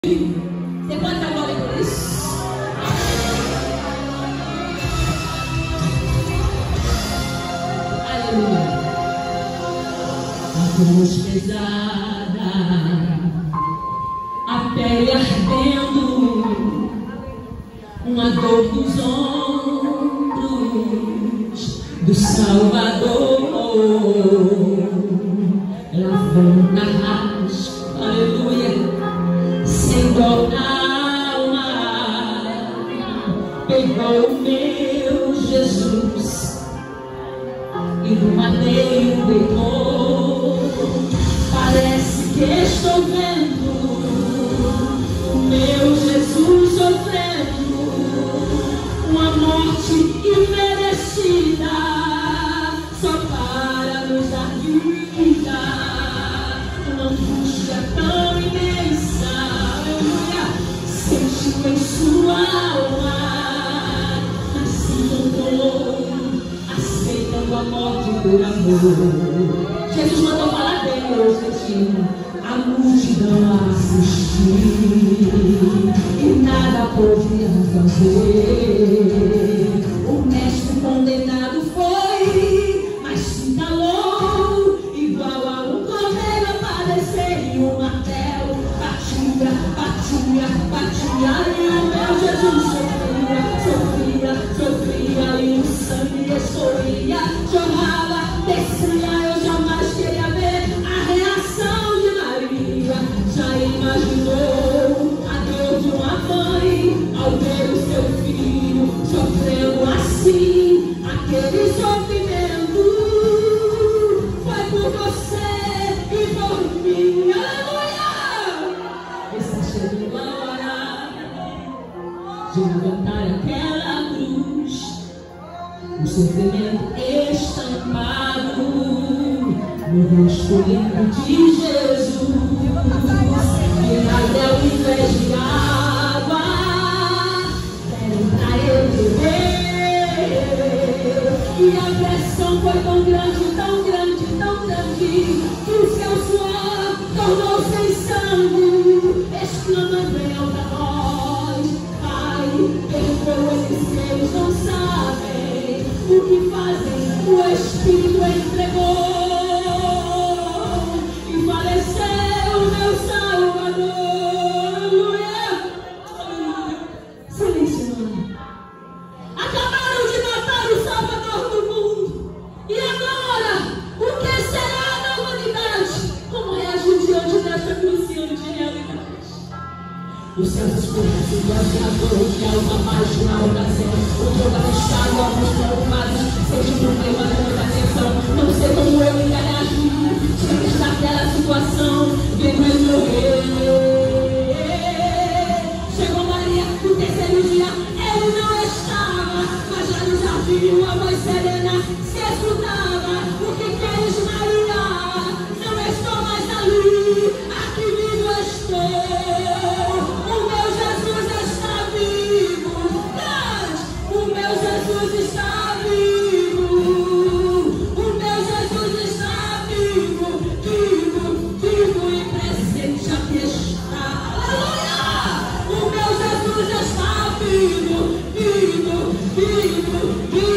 Você pode dar glória por isso? Aleluia. A cruz pesada, a pele ardendo, uma dor dos ombros do Salvador, lavando a raspa, aleluia, sem dor na alma, pegou o meu Jesus e no madeiro deitou. Parece que estou vendo o meu Jesus sofrendo uma morte imerecida, só para nos dar vida. Uma angústia tão imensa, aleluia, sentiu em sua alma, mas se encontrou, aceitando a morte por amor. Jesus mandou falar dele hoje, a multidão assistiu e nada podia fazer. O mestre condenado foi, mas se calou, igual a um cordeiro aparecer em um martelo. Batia, batia, batia, e o meu Jesus sofria, sofria, sofria, e o sangue escorria, jorrava, descia. Eu jamais queria ver a reação de Maria. Já imaginou a dor de uma mãe ao ver o seu filho sofrendo assim? Aquele sofrimento foi por você e por mim. Aleluia! Está chegando a hora de levantar aquela cruz, o sofrimento estampado no rosto limpo de Jesus. E nada ao invés de água deram pra ele beber. E a pressão foi tão grande, tão grande, tão grande, que o seu suor tornou-se sangue, exclamando em alta voz: Pai, perdoa eles que eles não sabem o que fazem. O Espírito entregou e faleceu meu Salvador. Aleluia, aleluia. Silêncio, mano. Acabaram de matar o Salvador do mundo. E agora, o que será da humanidade? Como reagir diante dessa cruciante realidade? Os céus escurecem, gladiador, que é uma página, uma oração. O jogo assustado, alguns preocupados, seja um problema de muita atenção. Não sei como eu iria reagir diante daquela situação, vendo ele morrer. Chegou Maria, no terceiro dia, ele não estava, mas já no jardim a voz serena se escutava: O que queres, Maria? Não estou mais ali, aqui vivo estou. Jesus está vivo, o meu Jesus está vivo, vivo, vivo e presente aqui está. Aleluia! O meu Jesus está vivo, vivo, vivo, vivo.